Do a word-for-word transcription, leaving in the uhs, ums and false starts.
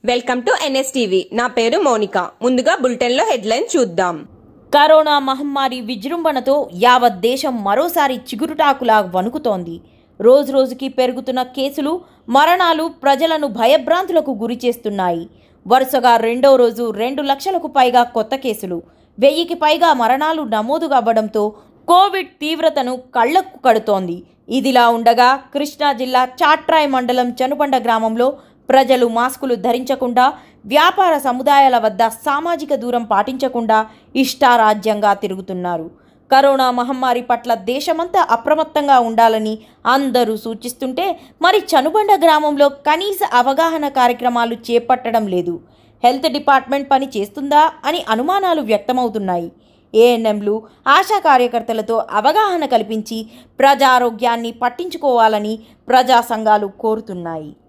Welcome to NSTV. నా పేరు Monica. ముందుగా బులెటిన్ లో హెడ్లైన్ చూద్దాం. కరోనా మహమ్మారి విజృంభణతో యావత్ దేశం మరోసారి చిగురుటాకులా వణుకుతోంది. రోజు రోజుకి పెరుగుతున్న కేసులు, మరణాలు ప్రజలను భయభ్రాంతులకు గురి చేస్తున్నాయి. వరుసగా రెండో రోజు రెండు లక్షలకు పైగా కొత్త కేసులు, వెయ్యికి పైగా మరణాలు నమోదు అవ్వడంతో కోవిడ్ తీవ్రతను కళ్లకు కడుతోంది. ఇదిలా ఉండగా కృష్ణా జిల్లా చాట్రాయ్ మండలం చనుబండ గ్రామంలో ప్రజలు మాస్కులు ధరించకుండా, వ్యాపార సముదాయాల వద్ద సామాజిక దూరం పాటించకుండా ఇష్టారాజ్యంగా తిరుగుతున్నారు. కరోనా మహమ్మారి పట్ల దేశమంతా అప్రమత్తంగా ఉండాలని అందరూ సూచిస్తుంటే మరి చనుబండ గ్రామంలో కనీస అవగాహన కార్యక్రమాలు చేపట్టడం లేదు. హెల్త్ డిపార్ట్మెంట్ పని చేస్తుందా అని అనుమానాలు వ్యక్తమవుతున్నాయి. ఏఎన్ఎంలు, ఆశా కార్యకర్తలతో అవగాహన కల్పించి ప్రజారోగ్యాన్ని పట్టించుకోవాలని ప్రజా సంఘాలు కోరుతున్నాయి.